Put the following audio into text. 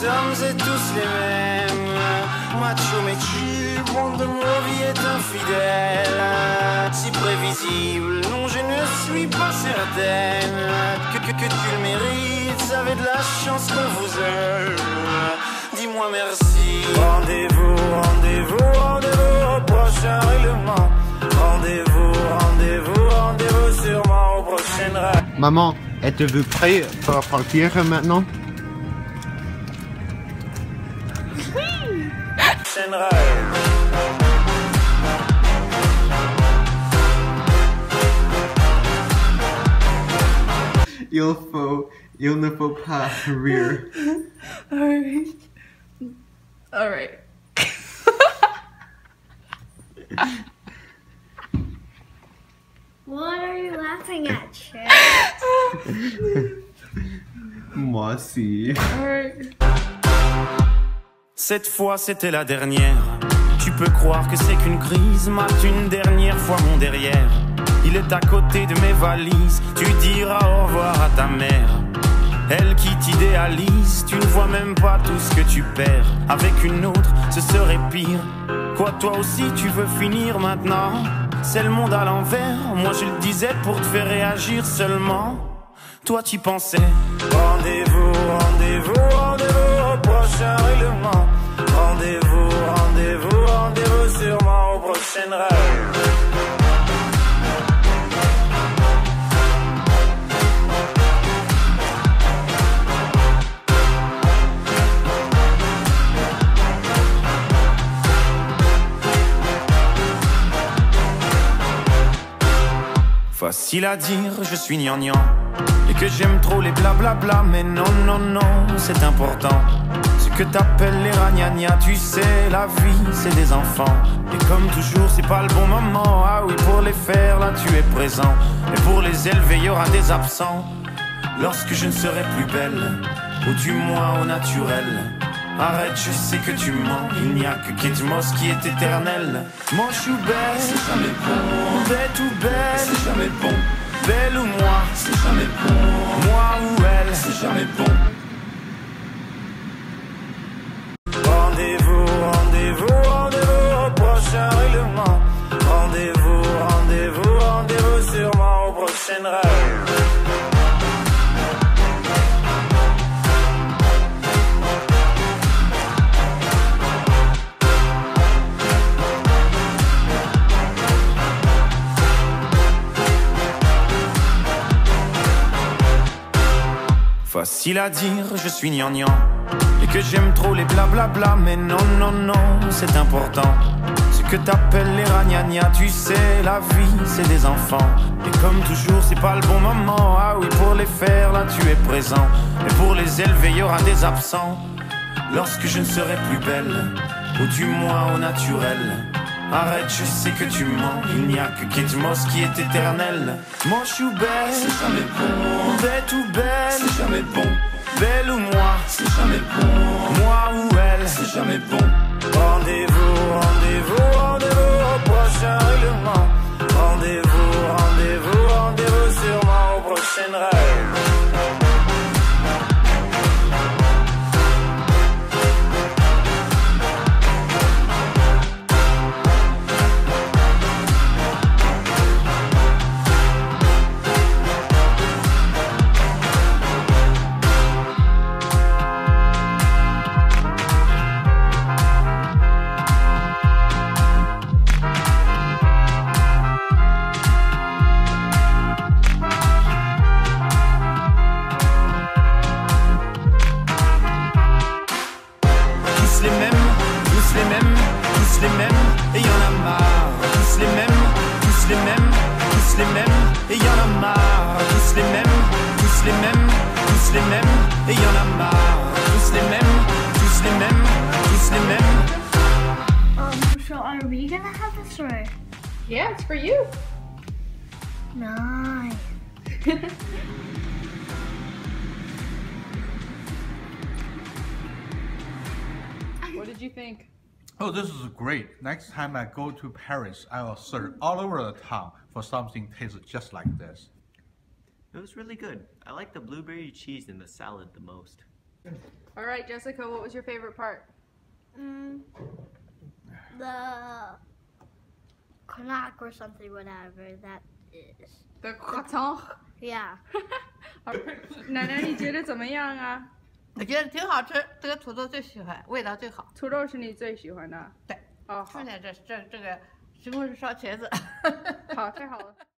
sommes et tous les mêmes. Macho mais tu, monde de ma vie est infidèle. Si prévisible, non je ne suis pas certaine que tu le mérites, avez de la chance qu'on vous aime. Dis-moi merci. Rendez-vous, rendez-vous, rendez-vous au prochain règlement. Rendez-vous, rendez-vous, rendez-vous sûrement au prochain rêve. Maman, êtes-vous prêt pour partir maintenant? Oui. Prochain rêve. Il ne faut pas rire. Alright. Alright. What are you laughing at, Chad? Moi aussi. Alright. Cette fois c'était la dernière. Tu peux croire que c'est qu'une crise, mate une dernière fois mon derrière. Il est à côté de mes valises, tu diras au revoir à ta mère. Elle qui t'idéalise, tu ne vois même pas tout ce que tu perds. Avec une autre, ce serait pire. Quoi, toi aussi tu veux finir maintenant? C'est le monde à l'envers, moi je le disais pour te faire réagir seulement. Toi t'y pensais. Rendez-vous, rendez-vous, rendez-vous au prochain règlement. Rendez-vous, rendez-vous, rendez-vous sûrement au prochain rêve. Facile à dire, je suis gnangnan et que j'aime trop les blablabla, mais non, non, non, c'est important. Ce que t'appelles les ragnagnas, tu sais, la vie, c'est des enfants. Et comme toujours, c'est pas le bon moment. Ah oui, pour les faire, là, tu es présent. Et pour les élever, il y aura des absents. Lorsque je ne serai plus belle, ou du moins au naturel. Arrête, je sais que tu mens. Il n'y a que Kate Moss qui est éternel. Moche ou belle, c'est jamais bon. Bête ou belle, c'est jamais bon. Belle ou moi, c'est jamais bon. Moi ou elle, c'est jamais bon. Rendez-vous, rendez-vous, rendez-vous au prochain règlement. Rendez-vous, rendez-vous, rendez-vous sûrement au prochain rêve. Facile à dire, je suis gnangnan et que j'aime trop les blablabla, mais non, non, non, c'est important. Ce que t'appelles les ragnagnas, tu sais, la vie, c'est des enfants. Et comme toujours, c'est pas le bon moment. Ah oui, pour les faire, là, tu es présent. Et pour les élever, il y aura des absents. Lorsque je ne serai plus belle, ou du moins au naturel. Arrête, je sais que tu mens. Il n'y a que Kate Moss qui est éternel. Moche ou belle, c'est jamais bon. Bête ou belle, c'est jamais bon. Belle ou moi, c'est jamais bon. Moi ou elle, c'est jamais bon. Rendez-vous, rendez-vous, rendez-vous au prochain règlement. Rendez-vous, rendez-vous, rendez-vous sûrement au prochain rêve. So are we gonna have this or? Yeah, it's for you. Nice. What did you think? Oh, this is great. Next time I go to Paris, I will search all over the town for something tastes just like this. It was really good. I like the blueberry cheese in the salad the most. All right, Jessica, what was your favorite part? The Knock or something, whatever that is. The croissant. Yeah. 奶奶，你觉得怎么样啊？ 我觉得挺好吃，这个土豆最喜欢，味道最好。 土豆是你最喜欢的？ 对， 哦，好剩，下这个西红柿烧茄子。 好，太好了。